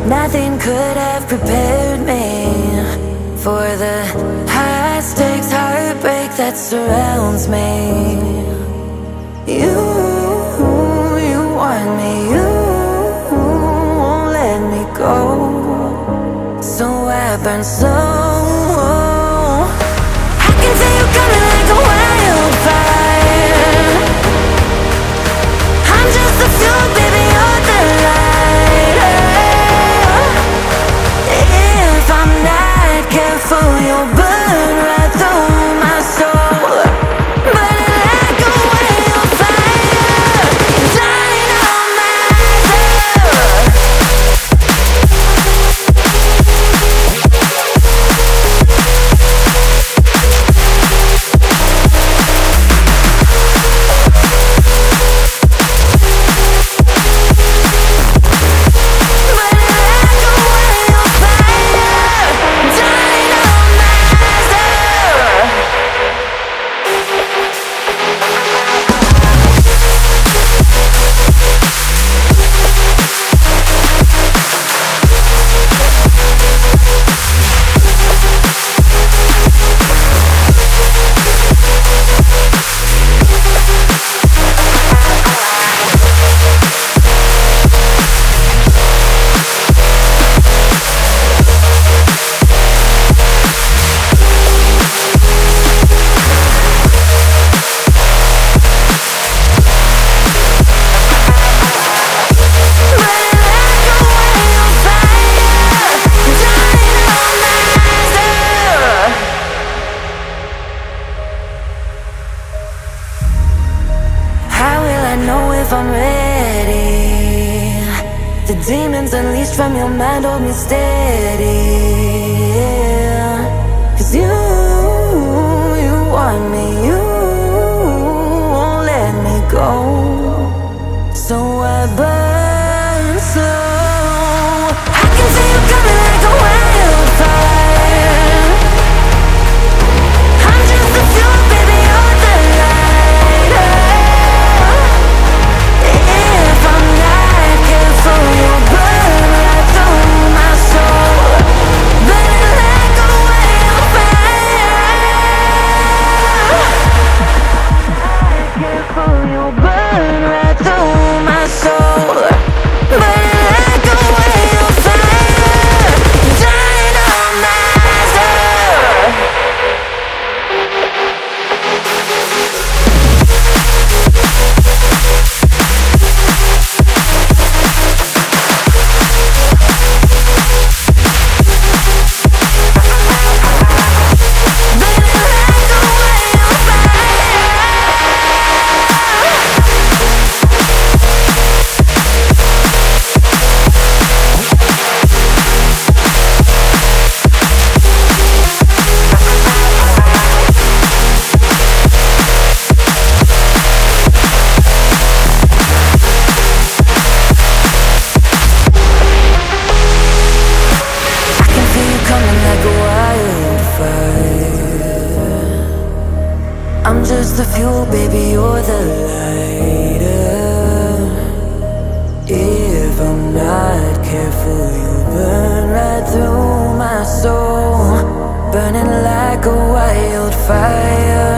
Nothing could have prepared me for the high stakes heartbreak that surrounds me. You want me, you won't let me go. So I burn slow. I can feel you coming like a wildfire. I'm just the fuel, baby, you're the lighter. If I'm not careful, you'll burn right through my soul. Burning like a wildfire, dynamite. If I'm ready, the demons unleashed from your mind hold me steady, yeah. 'Cause you want me, you won't let me go. So I burn slow. I can see you coming like a wildfire. I'm just the fuel, baby, you're the lighter. If I'm not careful, you'll burn right through my soul. Burning like a wildfire. Not careful, you'll burn right through my soul. Burning like a wildfire, dynamite. I'm just the fuel, baby, you're the lighter. If I'm not careful, you'll burn right through my soul. Burning like a wildfire.